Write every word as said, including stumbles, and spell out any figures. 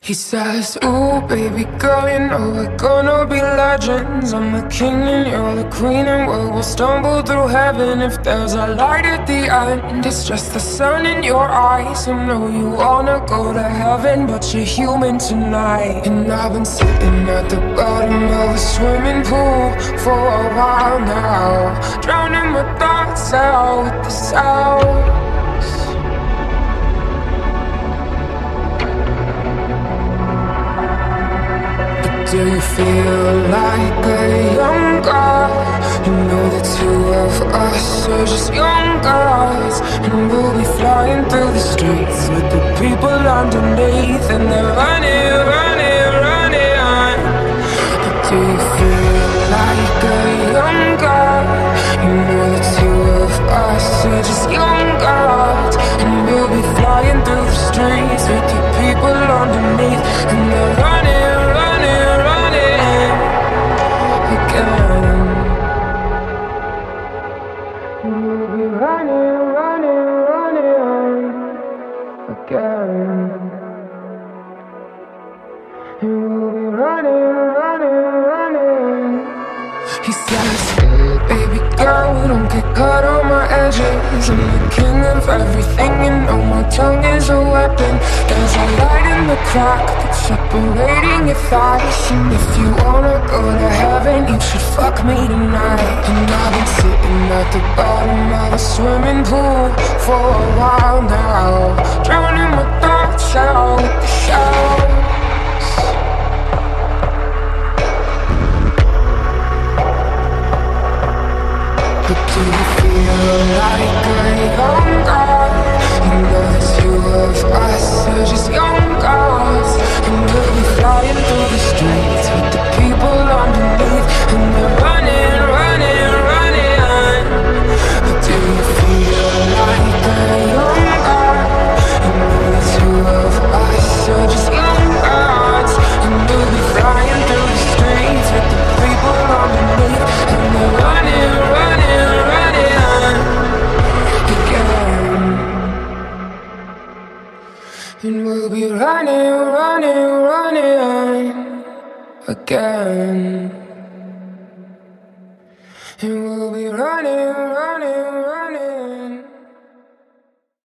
He says, ooh, baby girl, you know we're gonna be legends. I'm the king and you're the queen, and we will stumble through heaven. If there's a light at the end, it's just the sun in your eyes. I know you wanna go to heaven, but you're human tonight. And I've been sitting at the bottom of a swimming pool for a while now, drowning my thoughts out with the sound. Do you feel like a young girl? You know the two of us are just young girls, and we'll be flying through the streets with the people underneath, and they're running, running, running. But do you feel like a young girl? You know the two of us are just young girls, and we'll be flying through the streets with the people underneath, and they're running. I'm the king of everything, you know my tongue is a weapon. There's a light in the crack that's separating your thighs, and if you wanna go to heaven, you should fuck me tonight. And I've been sitting at the bottom of a swimming pool for a while now, drowning my thoughts out with the shallows. But do you feel like a young girl? You know the two of us are just young girls, and we'll be flying through the streets with the people underneath, and they're running, running, running. But do you feel like a young girl? You know the two of us are just young girls, and we'll be flying through the streets with the people underneath, and they're running, running. And we'll be running, running, running again. And we'll be running,